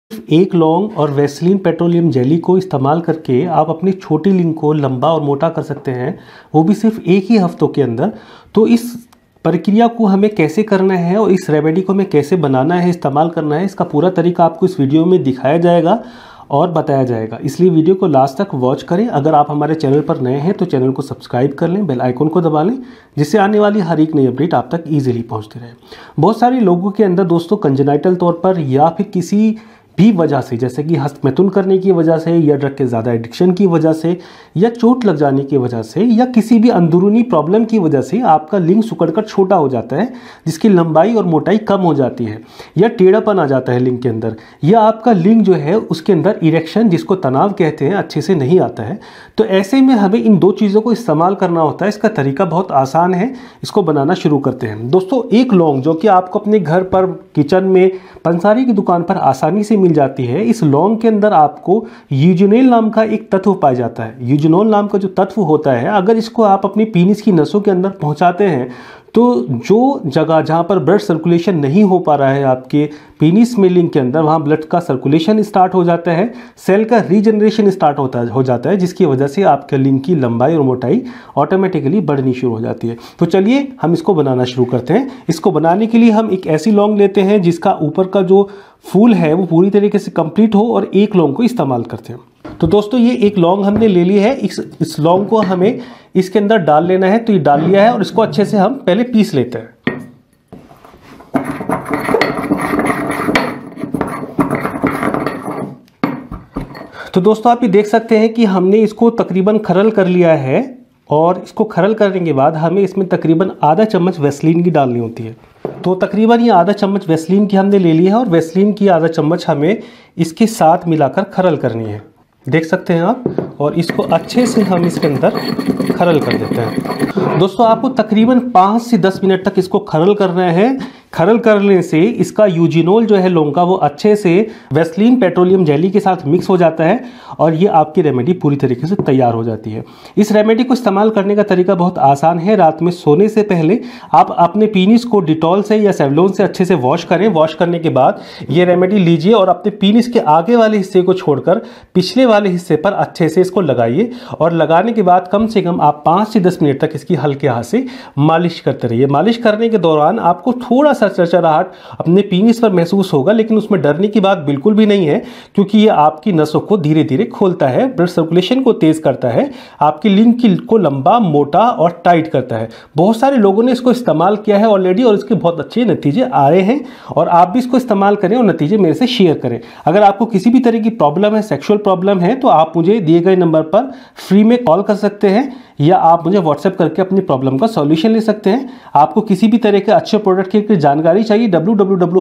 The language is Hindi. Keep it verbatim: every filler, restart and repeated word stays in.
एक लौंग और वैसलीन पेट्रोलियम जेली को इस्तेमाल करके आप अपनी छोटी लिंग को लंबा और मोटा कर सकते हैं, वो भी सिर्फ एक ही हफ्तों के अंदर। तो इस प्रक्रिया को हमें कैसे करना है और इस रेमेडी को हमें कैसे बनाना है, इस्तेमाल करना है, इसका पूरा तरीका आपको इस वीडियो में दिखाया जाएगा और बताया जाएगा। इसलिए वीडियो को लास्ट तक वॉच करें। अगर आप हमारे चैनल पर नए हैं तो चैनल को सब्सक्राइब कर लें, बेल आइकन को दबा लें, जिससे आने वाली हर एक नई अपडेट आप तक ईजिली पहुंचती रहे। बहुत सारे लोगों के अंदर दोस्तों कंजेनाइटल तौर पर या फिर किसी भी वजह से, जैसे कि हस्तमैथुन करने की वजह से या ड्रग के ज़्यादा एडिक्शन की वजह से या चोट लग जाने की वजह से या किसी भी अंदरूनी प्रॉब्लम की वजह से आपका लिंग सिकुड़कर छोटा हो जाता है, जिसकी लंबाई और मोटाई कम हो जाती है, या टेढ़ापन आ जाता है लिंग के अंदर, या आपका लिंग जो है उसके अंदर इरेक्शन, जिसको तनाव कहते हैं, अच्छे से नहीं आता है। तो ऐसे में हमें इन दो चीज़ों को इस्तेमाल करना होता है। इसका तरीका बहुत आसान है, इसको बनाना शुरू करते हैं। दोस्तों, एक लौंग जो कि आपको अपने घर पर, किचन में, पंसारी की दुकान पर आसानी से मिल जाती है, इस लौंग के अंदर आपको यूजिनोल नाम का एक तत्व पाया जाता है। यूजिनोल नाम का जो तत्व होता है, अगर इसको आप अपनी पीनिस की नसों के अंदर पहुंचाते हैं तो जो जगह जहां पर ब्लड सर्कुलेशन नहीं हो पा रहा है आपके पीनिस में, लिंग के अंदर, वहां ब्लड का सर्कुलेशन स्टार्ट हो जाता है, सेल का रीजनरेशन स्टार्ट होता हो जाता है, जिसकी वजह से आपके लिंग की लंबाई और मोटाई ऑटोमेटिकली बढ़नी शुरू हो जाती है। तो चलिए हम इसको बनाना शुरू करते हैं। इसको बनाने के लिए हम एक ऐसी लौंग लेते हैं जिसका ऊपर का जो फूल है वो पूरी तरीके से कंप्लीट हो, और एक लौंग को इस्तेमाल करते हैं। तो दोस्तों, ये एक लौंग हमने ले ली है। इस इस लौंग को हमें इसके अंदर डाल लेना है। तो ये डाल लिया है और इसको अच्छे से हम पहले पीस लेते हैं। तो दोस्तों, आप ये देख सकते हैं कि हमने इसको तकरीबन खरल कर लिया है, और इसको खरल करने के बाद हमें इसमें तकरीबन आधा चम्मच वैसलीन की डालनी होती है। तो तकरीबन ये आधा चम्मच वैसलीन की हमने ले ली है, और वैसलीन की आधा चम्मच हमें इसके साथ मिलाकर खरल करनी है। देख सकते हैं आप, और इसको अच्छे से हम इसके अंदर खरल कर देते हैं। दोस्तों, आपको तकरीबन पाँच से दस मिनट तक इसको खरल करना है। खरल करने से इसका यूजिनोल जो है लौंग का, वो अच्छे से वैसलीन पेट्रोलियम जेली के साथ मिक्स हो जाता है, और ये आपकी रेमेडी पूरी तरीके से तैयार हो जाती है। इस रेमेडी को इस्तेमाल करने का तरीका बहुत आसान है। रात में सोने से पहले आप अपने पीनिस को डिटॉल से या सेवलॉन से अच्छे से वॉश करें। वॉश करने के बाद ये रेमेडी लीजिए और अपने पीनिस के आगे वाले हिस्से को छोड़कर पिछले वाले हिस्से पर अच्छे से इसको लगाइए, और लगाने के बाद कम से कम आप पाँच से दस मिनट तक इसकी हल्के हाथ से मालिश करते रहिए। मालिश करने के दौरान आपको थोड़ा चरचराहट अपने पीनिस पर महसूस होगा, लेकिन उसमें डरने की बात बिल्कुल भी नहीं है, क्योंकि ये आपकी नसों को धीरे धीरे खोलता है, ब्लड सर्कुलेशन को तेज करता है, आपकी लिंग की को लंबा, मोटा और टाइट करता है। बहुत सारे लोगों ने इसको इस्तेमाल किया है ऑलरेडी, और इसके बहुत अच्छे नतीजे आ रहे हैं, और आप भी इसको इस्तेमाल करें और नतीजे मेरे से शेयर करें। अगर आपको किसी भी तरह की प्रॉब्लम है, सेक्सुअल प्रॉब्लम है, तो आप मुझे दिए गए नंबर पर फ्री में कॉल कर सकते हैं, या आप मुझे व्हाट्सएप करके अपनी प्रॉब्लम का सॉल्यूशन ले सकते हैं। आपको किसी भी तरह के अच्छे प्रोडक्ट की जानकारी चाहिए, डब्ल्यू डब्ल्यू डब्ल्यू